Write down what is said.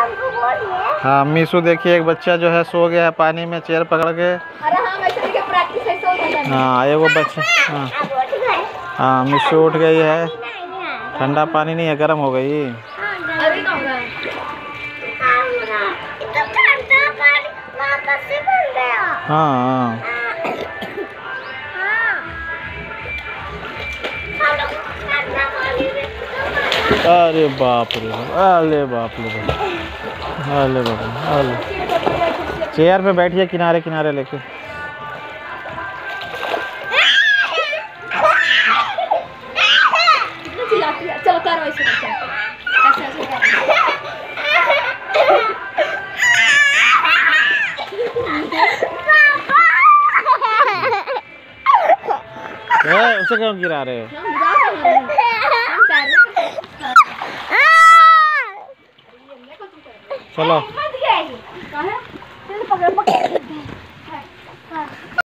हाँ मीशू देखिए, एक बच्चा जो है सो गया है पानी में चेयर पकड़ के। हाँ ये वो बच्चा। हाँ हाँ मीशू उठ गई है। ठंडा पानी नहीं है, गर्म हो गई। हाँ अरे बाप रे, अरे बाप रे, अरे बाप, अरे चेयर पे बैठिए किनारे किनारे लेके। चलो करो ऐसे उसे क्यों गिरा रहे हो? चलो